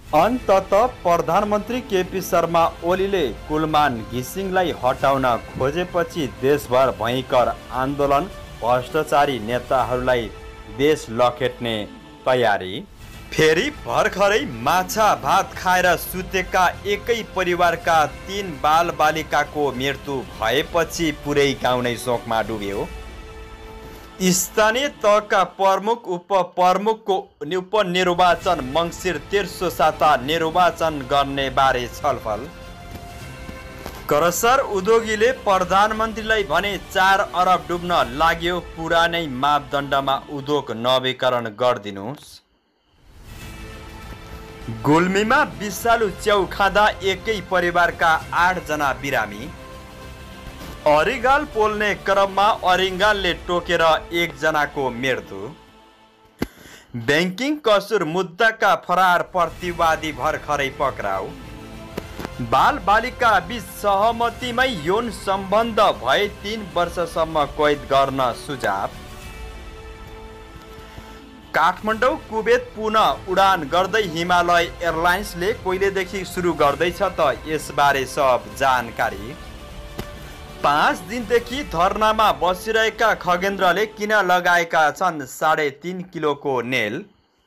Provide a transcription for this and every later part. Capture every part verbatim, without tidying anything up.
अन्ततः प्रधानमन्त्री केपी शर्मा ओलीले कुलमान घिसिङलाई हटाउन खोजेपछि देशभर भयङ्कर आन्दोलन, भ्रष्टाचारी नेताहरूलाई देश लखेट्ने तयारी। फेरि भर्खरै माछा भात खाएर सुतेका एकै परिवारका तीन बालबालिकाको मृत्यु भएपछि पुरै गाउँ नै शोकमा डुब्यो। स्थानीय तहका प्रमुख उपप्रमुखको उपनिर्वाचन मङ्सिर तेस्रो साता निर्वाचन गर्ने बारे छलफल। करसर उद्योगीले प्रधानमन्त्रीलाई भने चार अरब डुब्न लाग्यो, पुरानै मापदण्डमा उद्योग नवीकरण गरिदिनुहोस्। गुल्मीमा विषालु च्याउ खाँदा एकै परिवारका आठजना बिरामी। अरिगाल पोल्ने क्रममा अरिङ्गालले टोकेर एकजनाको मृत्यु। ब्याङ्किङ कसुर मुद्दाका फरार प्रतिवादी भर्खरै पक्राउ। बाल बालिका बीच सहमतिमै यौन सम्बन्ध भए तीन वर्षसम्म कैद गर्न सुझाव। काठमाडौँ कुवेत पुनः उडान गर्दै हिमालय एयरलाइन्सले कहिलेदेखि सुरु गर्दैछ त यसबारे सब जानकारी। पाँच दिनदेखि धरनामा बसिरहेका खगेन्द्रले किन लगाएका छन् साढे तीन किलोको नेल।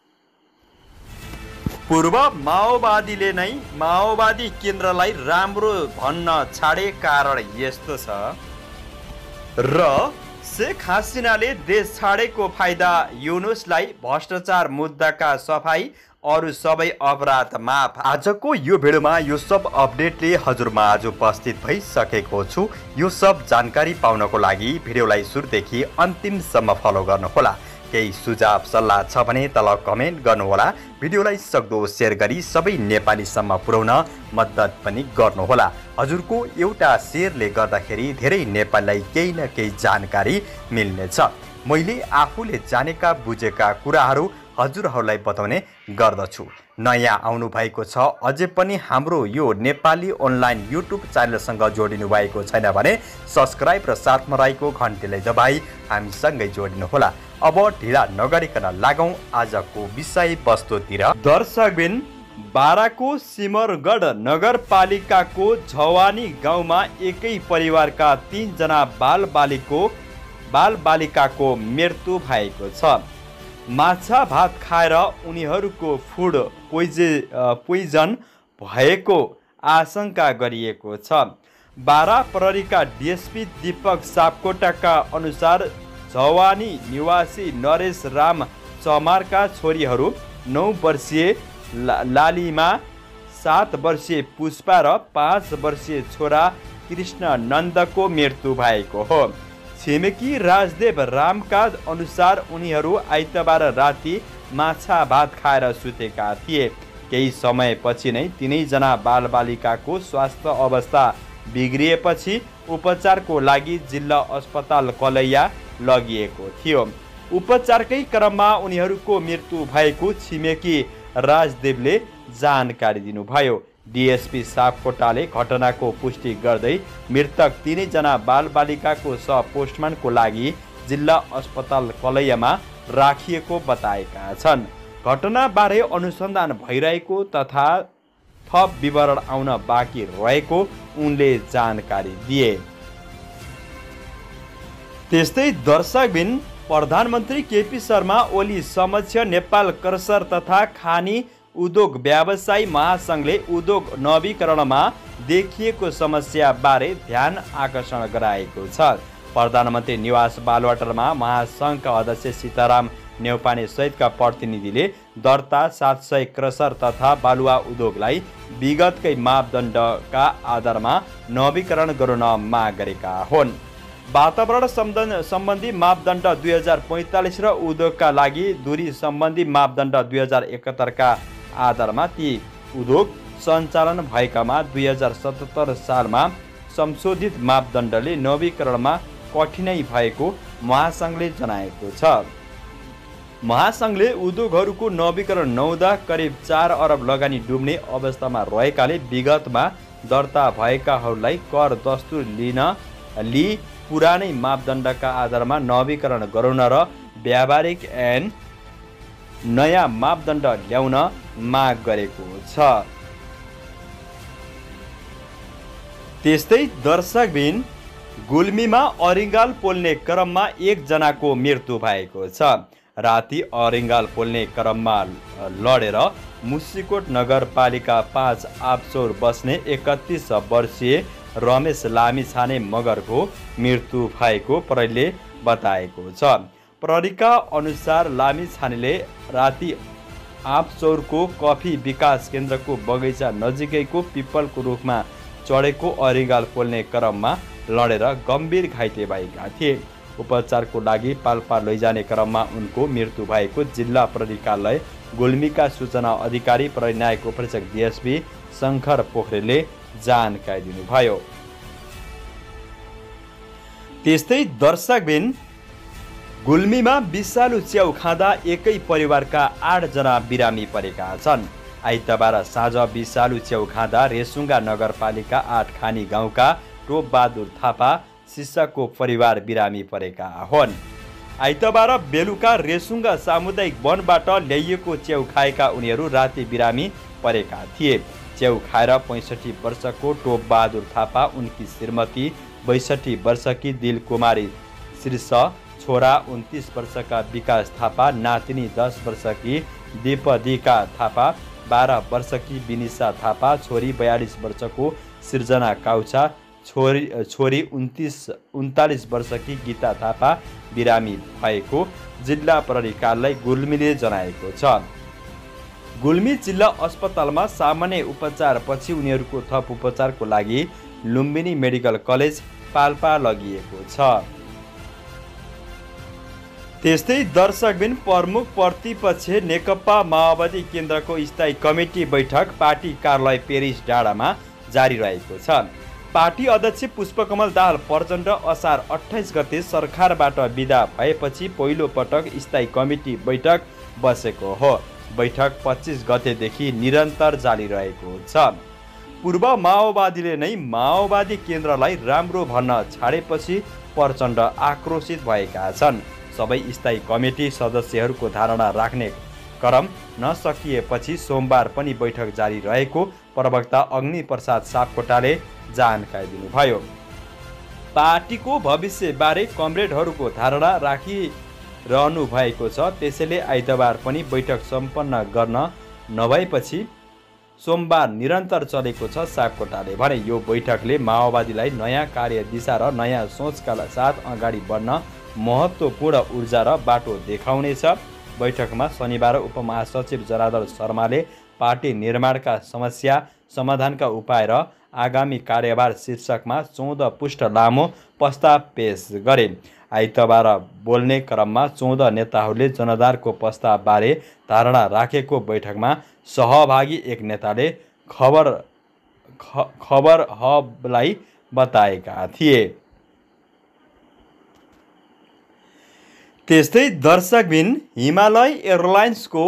पूर्व माओवादीले नै माओवादी केन्द्रलाई राम्रो भन्न छाडे, कारण यस्तो छ। र शेख हसिनाले देश छाडेको फाइदा युनुसलाई, भ्रष्टाचार मुद्दाका सफाई, अरू सबै अपराध माफ। आजको यो भिडियोमा यो सब अपडेटले हजुरमा आज उपस्थित भइसकेको छु। यो सब जानकारी पाउनको लागि भिडियोलाई सुरुदेखि अन्तिमसम्म फलो गर्नुहोला। केही सुझाव सल्लाह छ भने तल कमेन्ट गर्नुहोला। भिडियोलाई सक्दो सेयर गरी सबै नेपालीसम्म पुर्याउन मद्दत पनि गर्नुहोला। हजुरको एउटा सेयरले गर्दाखेरि धेरै नेपालीलाई केही न केही जानकारी मिल्नेछ। मैले आफूले जानेका बुझेका कुराहरू हजुरहरूलाई बताउने गर्दछु। नयाँ आउनु भएको छ अझै पनि हाम्रो यो नेपाली अनलाइन युट्युब च्यानलसँग जोडिनु भएको छैन भने सब्सक्राइब र साथमा रहेको घन्टीलाई दबाई हामीसँगै जोडिनुहोला। अब ढिला नगरिकन लागौँ आजको विषय वस्तुतिर। दर्शकबिन, बाराको सिमरगढ नगरपालिकाको झवानी गाउँमा एकै परिवारका तीनजना बालबालिको बालबालिकाको मृत्यु भएको छ। माछा भात खाएर उनीहरूको फुड पोइजे पोइजन भएको आशंका गरिएको छ। बारा प्रहरीका डिएसपी दीपक सापकोटाका अनुसार झवानी निवासी नरेश राम चमारका छोरीहरू नौ वर्षीय ला, लालिमा, सात वर्षीय पुष्पा र पाँच वर्षीय छोरा कृष्ण नन्दको मृत्यु भएको हो। छिमेकी राजदेव रामका अनुसार उनीहरू आइतबार राति माछा भात खाएर सुतेका थिए। केही समयपछि नै तिनैजना बालबालिकाको स्वास्थ्य अवस्था बिग्रिएपछि उपचारको लागि जिल्ला अस्पताल कलैया लगिएको थियो। उपचारकै क्रममा उनीहरूको मृत्यु भएको छिमेकी राजदेवले जानकारी दिनुभयो। डिएसपी सापकोटाले घटनाको पुष्टि गर्दै मृतक तीनैजना बालबालिकाको शव पोस्टमार्टमको लागि जिल्ला अस्पताल कलैयामा राखिएको बताएका छन्। घटनाबारे अनुसन्धान भइरहेको तथा थप विवरण आउन बाँकी रहेको उनले जानकारी दिए। त्यस्तै दर्शकबिन, प्रधानमन्त्री केपी शर्मा ओली समक्ष नेपाल करसर तथा खानी उद्योग व्यवसायी महासङ्घले उद्योग नवीकरणमा देखिएको समस्या बारे ध्यान आकर्षण गराएको छ। प्रधानमन्त्री निवास बालुवाटारमा महासङ्घका अध्यक्ष सीताराम नेउपाने सहितका प्रतिनिधिले दर्ता सात सय क्रसर तथा बालुवा उद्योगलाई विगतकै मापदण्डका आधारमा नवीकरण गराउन माग गरेका हुन्। वातावरण सम्बन्धी मापदण्ड दुई हजार पैँतालिस र उद्योगका लागि दूरी सम्बन्धी मापदण्ड दुई हजार एकहत्तरका आधारमा ती उद्योग सञ्चालन भएकामा दुई हजार सतहत्तर सालमा संशोधित मापदण्डले नवीकरणमा कठिनाइ भएको महासङ्घले जनाएको छ। महासङ्घले उद्योगहरूको नवीकरण नहुँदा करिब चार अरब लगानी डुब्ने अवस्थामा रहेकाले विगतमा दर्ता भएकाहरूलाई कर दस्तुर लिन लि पुरानै मापदण्डका आधारमा नवीकरण गराउन र व्यावहारिक एन नयाँ मापदण्ड ल्याउन माग गरेको छ। त्यस्तै दर्शकबिन गुल्मीमा अरिङ्गाल पोल्ने क्रममा एकजनाको मृत्यु भएको छ। राति अरिङ्गाल पोल्ने क्रममा लडेर मुसिकोट नगरपालिका पाँच आफचौर बस्ने एकतिस वर्षीय रमेश लामिछाने मगरको मृत्यु भएको प्रहरीले बताएको छ। प्रहरीका अनुसार लामिछानेले राति आफचौरको कफी विकास केन्द्रको बगैँचा नजिकैको पिपलको रुखमा चढेको अरिङ्गाल पोल्ने क्रममा लडेर गम्भीर घाइते भएका थिए। उपचारको लागि पाल्पा लैजाने क्रममा उनको मृत्यु भएको जिल्ला प्रहरी कार्यालय गुल्मीका सूचना अधिकारी प्रहरी नायक उपरीक्षक डिएसपी शङ्कर पोखरेलले जानकारी दिनुभयो। त्यस्तै दर्शकबिन गुल्मीमा विषालु च्याउ खाँदा एकै परिवारका आठजना बिरामी परेका छन्। आइतबार साँझ विषालु च्याउ खाँदा रेसुङ्गा नगरपालिका आठ खानी गाउँका टोप बहादुर थापा शिष्यको परिवार बिरामी परेका हुन्। आइतबार बेलुका रेसुङ्गा सामुदायिक वनबाट ल्याइएको च्याउ खाएका उनीहरू राति बिरामी परेका थिए। च्याउ खाएर पैँसठी वर्षको टोप बहादुर थापा, उनकी श्रीमती बैसठी वर्षकी दिल कुमारी शीर्ष, छोरा उन्तिस वर्षका विकास थापा, नातिनी दस वर्षकी दीपदिका थापा, बाह्र वर्षकी विनिशा थापा, छोरी बयालिस वर्षको सृजना काउछा, छोरी छोरी उन्तिस उन्तालिस वर्षकी गीता थापा बिरामी भएको जिल्ला प्रहरी कार्यालय गुल्मीले जनाएको छ। गुल्मी जिल्ला अस्पतालमा सामान्य उपचारपछि उनीहरूको थप उपचारको लागि लुम्बिनी मेडिकल कलेज पाल्पा लगिएको छ। त्यस्तै दर्शकबिन प्रमुख प्रतिपक्ष नेकपा माओवादी केन्द्रको स्थायी कमिटी बैठक पार्टी कार्यालय पेरिस डाँडामा जारी रहेको छ। पार्टी अध्यक्ष पुष्पकमल दाहाल प्रचण्ड असार अट्ठाइस गते सरकारबाट बिदा भएपछि पहिलो पटक स्थायी कमिटी बैठक बसेको हो। बैठक पच्चिस गतेदेखि निरन्तर जारी रहेको छ। पूर्व माओवादीले नै माओवादी केन्द्रलाई राम्रो भन्न छाडेपछि प्रचण्ड आक्रोशित भएका छन्। सबै स्थायी कमिटी सदस्यहरूको धारणा राख्ने क्रम नसकिएपछि सोमबार पनि बैठक जारी रहेको प्रवक्ता अग्नि प्रसाद सापकोटाले जानकारी दिनुभयो। पार्टीको भविष्यबारे कमरेडहरूको धारणा राखिरहनु भएको छ, त्यसैले आइतबार पनि बैठक सम्पन्न गर्न नभएपछि सोमबार निरन्तर चलेको छ। सापकोटाले भने यो बैठकले माओवादीलाई नयाँ कार्यदिशा र नयाँ सोचका साथ अगाडि बढ्न महत्त्वपूर्ण ऊर्जा र बाटो देखाउनेछ। बैठकमा शनिबार उपमहासचिव जनार्दन शर्माले पार्टी निर्माणका समस्या समाधानका उपाय र आगामी कार्यभार शीर्षकमा चौध पुष्ट लामो प्रस्ताव पेश गरे। आइतबार बोल्ने क्रममा चौध नेताहरूले जनताको प्रस्तावबारे धारणा राखेको बैठकमा सहभागी एक नेताले खबर ख, खबर हबलाई बताएका थिए। त्यस्तै दर्शकबिन हिमालय एयरलाइन्सको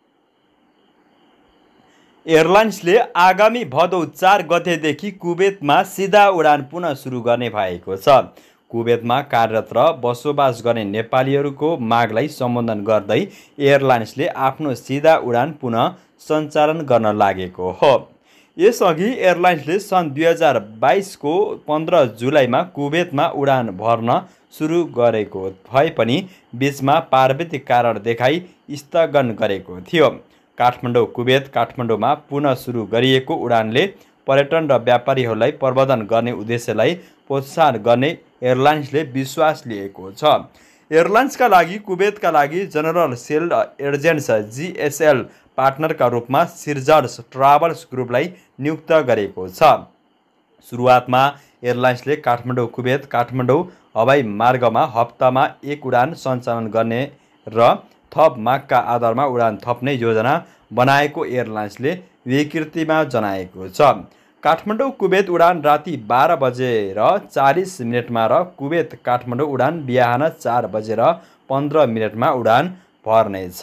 एयरलाइन्सले आगामी भदौ चार गतेदेखि कुवेतमा सिधा उडान पुनः सुरु गर्ने भएको छ। कुवेतमा कार्यरत र बसोबास गर्ने नेपालीहरूको मागलाई सम्बोधन गर्दै एयरलाइन्सले आफ्नो सिधा उडान पुनः सञ्चालन गर्न लागेको हो। यसअघि एयरलाइन्सले सन् दुई हजार बाइसको पन्ध्र जुलाईमा कुवेतमा उडान भर्न सुरु गरेको भए पनि बीचमा पार्वतीय कारण देखाई स्थगन गरेको थियो। काठमाडौँ कुवेत काठमाडौँमा पुनः सुरु गरिएको उडानले पर्यटन र व्यापारीहरूलाई प्रवर्धन गर्ने उद्देश्यलाई प्रोत्साहन गर्ने एयरलाइन्सले विश्वास लिएको छ। एयरलाइन्सका लागि कुवेतका लागि जनरल सेल एजेन्ट्स जिएसएल पार्टनरका रूपमा सिर्जर्स ट्राभल्स ग्रुपलाई नियुक्त गरेको छ। सुरुवातमा एयरलाइन्सले काठमाडौँ कुवेत काठमाडौँ हवाई मार्गमा हप्तामा एक उडान सञ्चालन गर्ने र थप मागका आधारमा उडान थप्ने योजना बनाएको एयरलाइन्सले विकृतिमा जनाएको छ। काठमाडौँ कुवेत उडान राति बाह्र बजेर चालिस मिनटमा र कुवेत काठमाडौँ उडान बिहान चार बजेर पन्ध्र मिनटमा उडान भर्नेछ।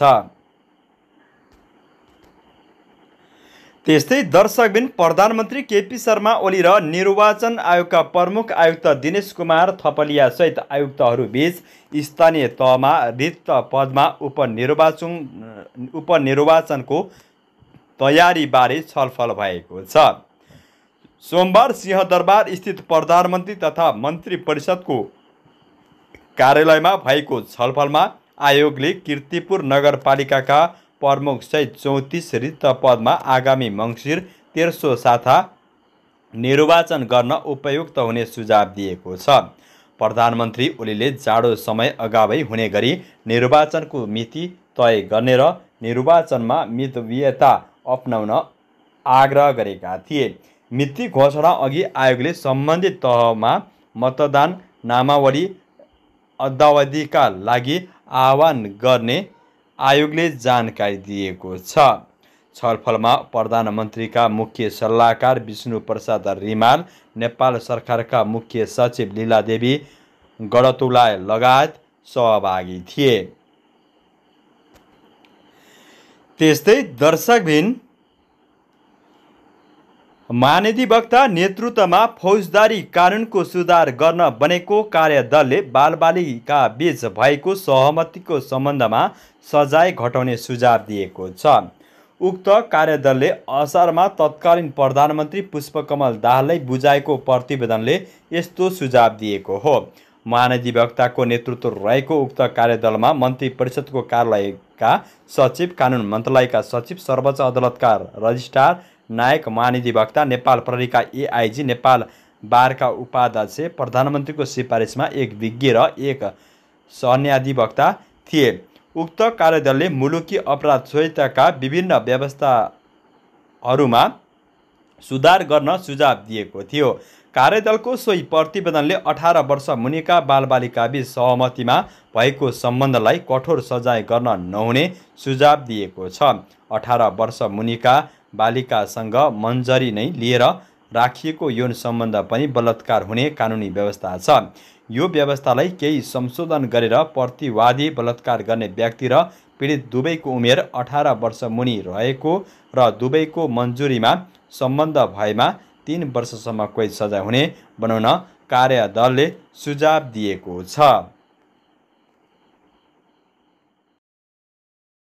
त्यस्तै दर्शकबिन प्रधानमन्त्री केपी शर्मा ओली र निर्वाचन आयोगका प्रमुख आयुक्त दिनेश कुमार थपलिया सहित आयुक्तहरूबीच स्थानीय तहमा रिक्त पदमा उपनिर्वाचन उपनिर्वाचनको तयारीबारे छलफल भएको छ। सोमबार सिंहदरबार स्थित प्रधानमन्त्री तथा मन्त्री परिषदको कार्यालयमा भएको छलफलमा आयोगले कीर्तिपुर नगरपालिकाका प्रमुख सहित चौतिस रिक्त पदमा आगामी मङ्सिर तेस्रो साता निर्वाचन गर्न उपयुक्त हुने सुझाव दिएको छ। प्रधानमन्त्री ओलीले जाडो समय अगावै हुने गरी निर्वाचनको मिति तय गर्ने र निर्वाचनमा मितव्ययता अपनाउन आग्रह गरेका थिए। मिति घोषणा अघि आयोगले सम्बन्धित तहमा मतदान नामावली अद्यावधिका लागि आह्वान गर्ने आयोगले जानकारी दिएको छ। छलफलमा प्रधानमन्त्रीका मुख्य सल्लाहकार विष्णु प्रसाद रिमाल, नेपाल सरकारका मुख्य सचिव लीलादेवी गडतुलाय लगायत सहभागी थिए। त्यस्तै दर्शकबिन महाधिवक्ता नेतृत्वमा फौजदारी कानुनको सुधार गर्न बनेको कार्यदलले बालबालिका बीच भएको सहमतिको सम्बन्धमा सजाय घटाउने सुझाव दिएको छ। उक्त कार्यदलले असारमा तत्कालीन प्रधानमन्त्री पुष्पकमल दाहाललाई बुझाएको प्रतिवेदनले यस्तो सुझाव दिएको हो। महाधिवक्ताको नेतृत्व रहेको उक्त कार्यदलमा मन्त्री परिषदको कार्यालयका सचिव, कानुन मन्त्रालयका सचिव, सर्वोच्च अदालतका रजिस्ट्रार नायक महाधिवक्ता, नेपाल प्रहरीका एआइजी, नेपाल बारका उपाध्यक्ष, प्रधानमन्त्रीको सिफारिसमा एक विज्ञ र एक सहन्याधिवक्ता थिए। उक्त कार्यदलले मुलुकी अपराध संहिताका विभिन्न व्यवस्थाहरूमा सुधार गर्न सुझाव दिएको थियो। कार्यदलको सोही प्रतिवेदनले अठार वर्ष मुनिका बालबालिकाबीच सहमतिमा भएको सम्बन्धलाई कठोर सजाय गर्न नहुने सुझाव दिएको छ। अठार वर्ष मुनिका बालिकासँग मन्जरी नै लिएर राखिएको यौन सम्बन्ध पनि बलात्कार हुने कानुनी व्यवस्था छ। यो व्यवस्थालाई केही संशोधन गरेर प्रतिवादी, बलात्कार गर्ने व्यक्ति र पीडित दुवैको उमेर अठार वर्ष मुनि रहेको र दुवैको मन्जुरीमा सम्बन्ध भएमा तीन वर्षसम्म कैद सजाय हुने बनाउन कार्यदलले सुझाव दिएको छ।